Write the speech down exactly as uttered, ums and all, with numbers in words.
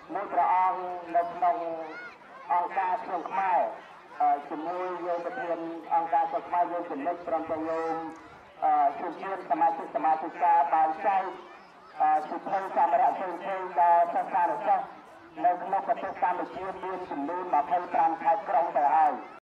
មួយព្រះអង្គនៅក្នុងអង្គការស្រុកខ្មែរជាមួយយើងប្រធានអង្គការស្រុកខ្មែរយើងចំណិតព្រមទាំងយើងជួបជុំសមាជិកសមាជិកាបានចែកសិទ្ធិសម្ភារៈផ្សេងៗដល់សិស្សានុសិស្សនៅក្នុងប្រទេសកម្ពុជាមានចំនួនម្ភៃប្រាំខេត្តក្រុងទៅហើយ